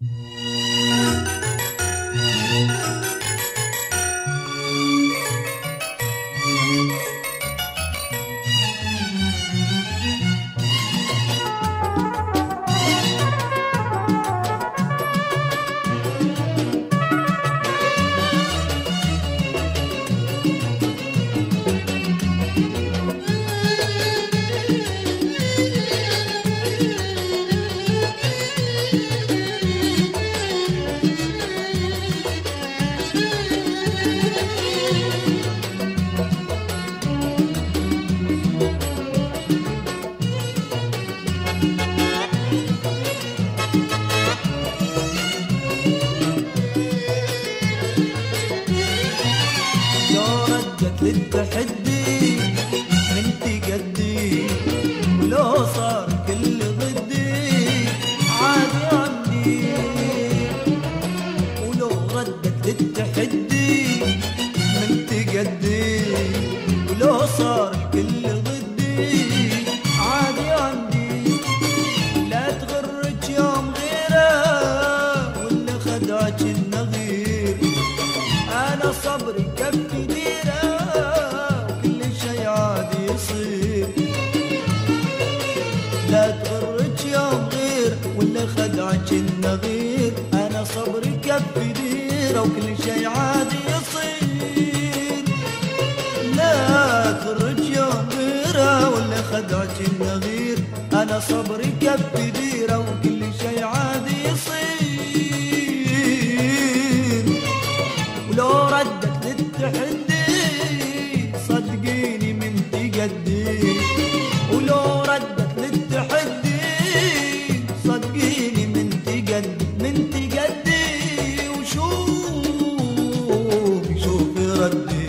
للتحدي من تقدي، ولو صار كل ضدي عادي عندي، ولو ردت للتحدي من تقدي، ولو صار كل ضدي عادي عندي. لا تغرك يوم غيره ولا خدعك النغير، انا صبري كفي ديره وكل شي عادي يصير. لا تغرك يوم غير ولا خدعك النغير، انا صبري كفي ديره وكل شي عادي يصير. لا تغرك يوم غيره ولا خدعك النغير، انا صبري كفي ديره وكل شي عادي يصير. ولو ردت للتحدي صدقيني من تقدي، ولو ردت للتحدي صدقيني من تقدي، من تقدي. وشوفي ردي.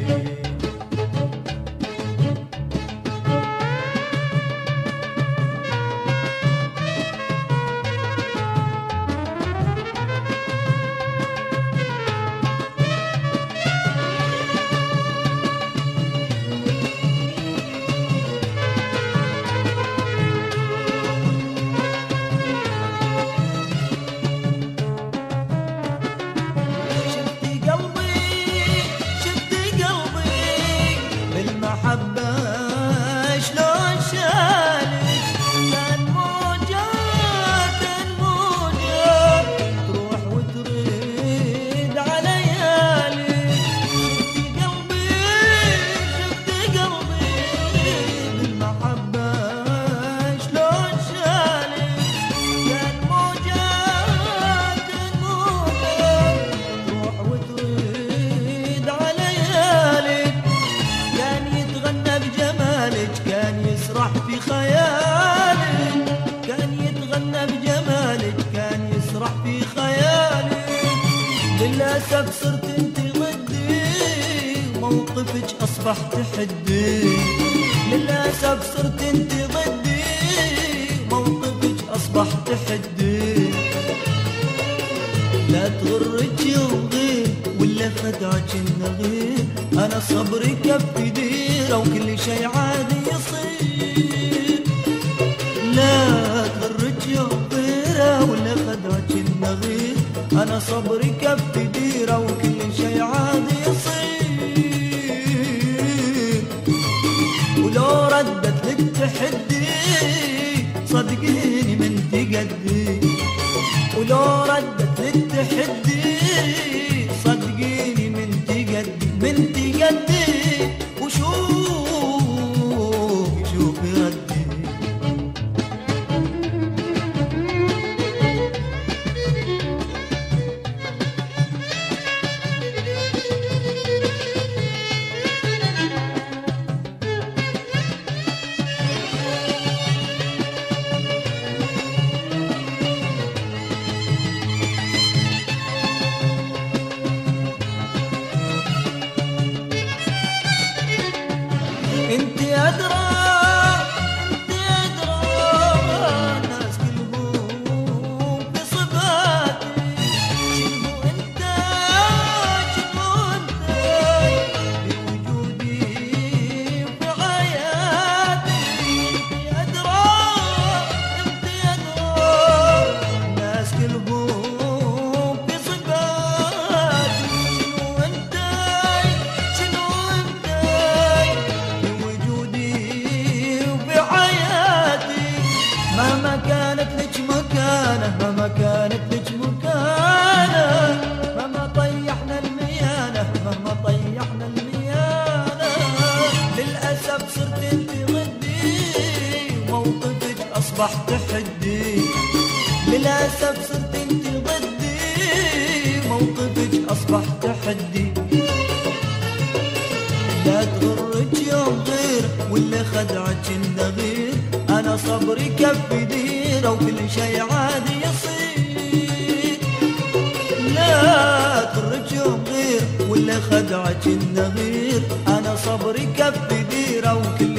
في خيالي كان يتغنى بجمالك، كان يسرح في خيالي. للأسف صرت انت ضدي، موقفك أصبح تحدي. للأسف صرت انت ضدي، موقفك أصبح تحدي. لا تغرك يوم غير ولا خدعك النغير، أنا صبري كفي ديره وكل شي عادي يصير. لا تغرك يوم غيره ولا خدعك النغير، أنا صبري كفي ديره وكل شي عادي يصير. ولو ردت للتحدي صدقيني من تقدي، ولو ردت للتحدي صدقيني من تقدي، من تقدي. وشوفي ردي. وللأسف صرت انت ضدي، موقفك أصبح تحدي. لا تغرك يوم غير واللي خدعك النغير، أنا صبري كف ديره وكل شي عادي يصير. لا تغرك يوم غير واللي خدعك النغير، أنا صبري كف ديره وكل